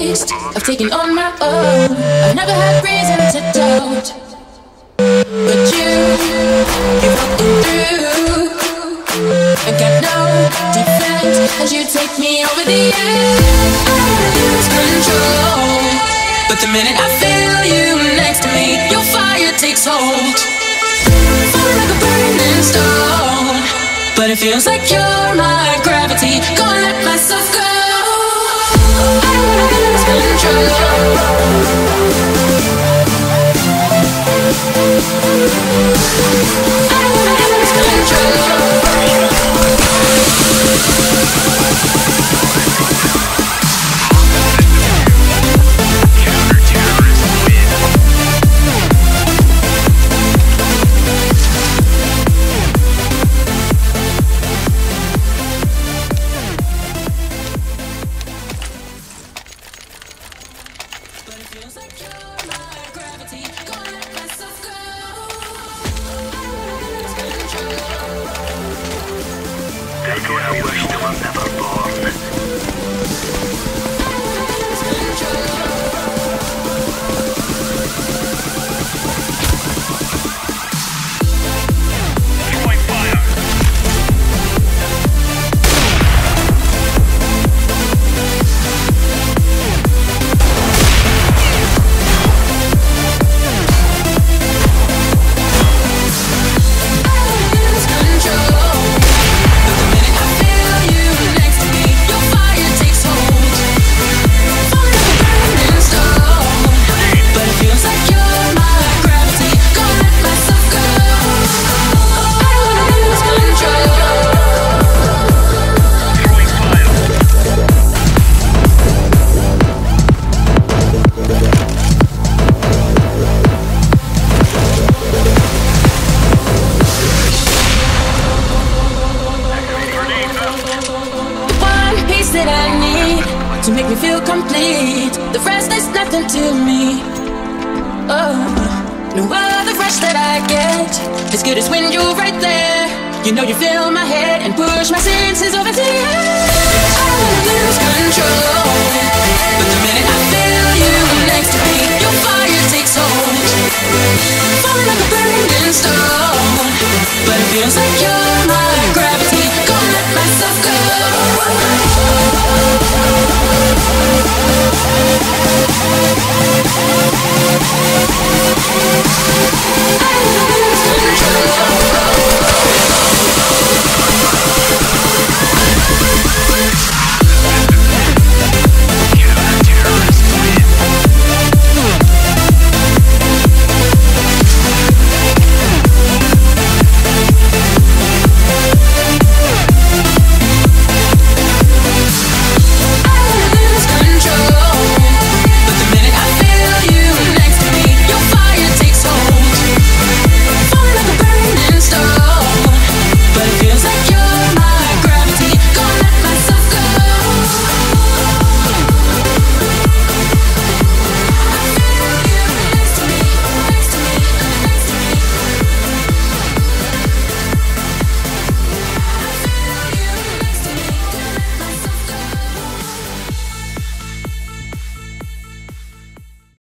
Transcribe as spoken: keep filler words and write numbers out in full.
taste of taking on my own. I've never had reason to doubt, but you, you're walking through. I got no defense as you take me over the edge. I lose control, but the minute I feel you next to me, your fire takes hold. Fall like a burning stone, but it feels like you're my gravity. Gonna let myself go. I lose control. I lose control. To make me feel complete. The rest is nothing to me. Oh, no other rush that I get as good as when you're right there. You know you fill my head and push my senses over to the edge. I lose control.